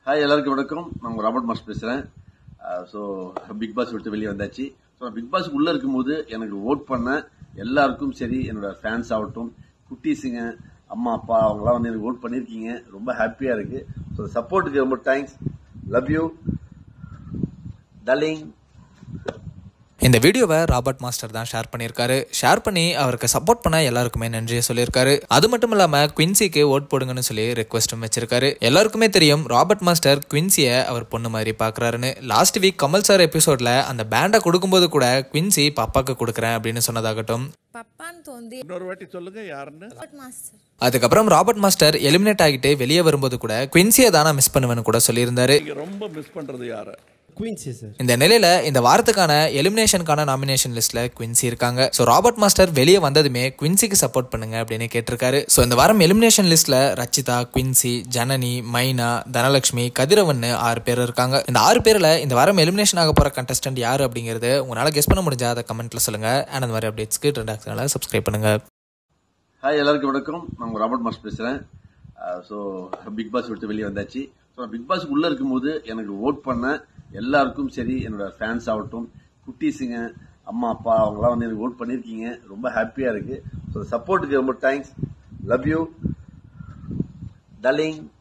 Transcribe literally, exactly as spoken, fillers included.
Hi எல்லாருக்கும் வணக்கம். நான் ராபர்ட் மாஸ்டர் பேசுகிறேன். ஸோ பிக் பாஸ் விட்டு வெளியே வந்தாச்சு. ஸோ நான் பிக் பாஸ்க்கு உள்ளே இருக்கும்போது எனக்கு ஓட் பண்ண எல்லாருக்கும் சரி, என்னோட ஃபேன்ஸ் ஆகட்டும், குட்டீஸுங்க, அம்மா அப்பா அவங்களாம் வந்து எனக்கு ஓட் பண்ணியிருக்கீங்க. ரொம்ப ஹாப்பியாக இருக்குது. ஸோ சப்போர்ட்டுக்கு ரொம்ப தேங்க்ஸ். Love you darling. இந்த வீடியோவை ராபர்ட் மாஸ்டர் தான் ஷேர் பண்ணியிருக்காரு. ஷேர் பண்ணி அவருக்கு சப்போர்ட் பண்ண எல்லாருக்குமே நன்றியை சொல்லியிருக்காரு. அது மட்டும் இல்லாம குயின்சிக்கு ஓட் போடுங்கன்னு சொல்லி ரெக்வஸ்டும் வச்சிருக்காரு. எல்லாருக்குமே தெரியும் ராபர்ட் மாஸ்டர் குயின்சியை அவர் பொண்ணு மாதிரி பாக்குறாருன்னு. லாஸ்ட் வீக் கமல் சார் எபிசோட்ல அந்த பேண்டை கொடுக்கும்போது கூட குயின்சி பாப்பாக்கு கொடுக்குறேன் அப்படின்னு சொன்னதாகட்டும். அதுக்கப்புறம் ராபர்ட் மாஸ்டர் எலிமினேட் ஆகிட்டு வெளியே வரும்போது கூட குயின்சியை தானே மிஸ் பண்ணுவேன்னு கூட சொல்லியிருந்தாரு. ரொம்ப மிஸ் பண்றது யார? குயின்சி சார். இந்த நிலையில இந்த வாரத்துக்கான எலிமினேஷனுக்கான நாமினேஷன் லிஸ்ட்ல குயின்சி இருக்காங்க. சோ ராபர்ட் மாஸ்டர் வெளியே வந்ததுமே குயின்சிக்கு சப்போர்ட் பண்ணுங்க அப்படின்னு கேட்டிருக்காரு. சோ இந்த வாரம் எலிமினேஷன் லிஸ்ட்ல ரச்சிதா, குயின்சி, ஜனனி, மைனா, தனலட்சுமி, கதிரவன் ஆறு பேர் இருக்காங்க. இந்த ஆறு பேர்ல இந்த வாரம் எலிமினேஷன் ஆக போற கண்டஸ்டன்ட் யாரு அப்படிங்கிறது உங்களால கெஸ் பண்ண முடிஞ்சா அதை கமெண்ட்ல சொல்லுங்க. அண்ட் அந்த மாதிரி அப்டேட்ஸ்க்கு ட்ரெண்டாக்ஸ்னால சப்ஸ்கிரைப் பண்ணுங்க. ஹாய் எல்லாருக்கும் வணக்கம். நான் ராபர்ட் மாஸ்டர் பேசுகிறேன். ஸோ பிக் பாஸ் விட்டு வெளியே வந்தாச்சு. ஸோ நான் பிக் பாஸ்க்கு உள்ளே இருக்கும்போது எனக்கு ஓட் பண்ண எல்லாருக்கும் சரி, என்னோட ஃபேன்ஸ் ஆகட்டும், குட்டீஸுங்க, அம்மா அப்பா அவங்களாம் வந்து எனக்கு ஓட் பண்ணியிருக்கீங்க. ரொம்ப ஹாப்பியாக இருக்குது. ஸோ சப்போர்ட்டுக்கு ரொம்ப தேங்க்ஸ். Love you darling.